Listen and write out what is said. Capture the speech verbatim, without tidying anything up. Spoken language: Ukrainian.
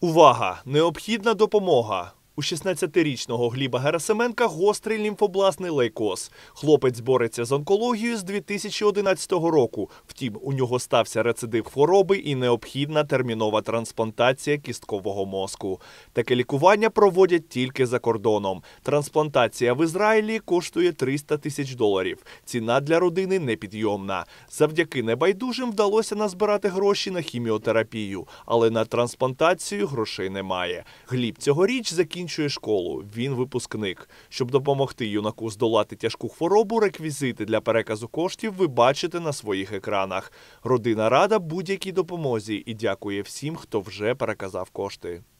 Увага! Необхідна допомога! У шістнадцятирічного Гліба Герасименка гострий лімфобластний лейкоз. Хлопець бореться з онкологією з дві тисячі одинадцятого року. Втім, у нього стався рецидив хвороби і необхідна термінова трансплантація кісткового мозку. Таке лікування проводять тільки за кордоном. Трансплантація в Ізраїлі коштує триста тисяч доларів. Ціна для родини непідйомна. Завдяки небайдужим вдалося назбирати гроші на хіміотерапію, але на трансплантацію грошей немає. Гліб цьогоріч закінчив Закінчує школу. Він випускник. Щоб допомогти юнаку здолати тяжку хворобу, реквізити для переказу коштів ви бачите на своїх екранах. Родина рада будь-якій допомозі і дякує всім, хто вже переказав кошти.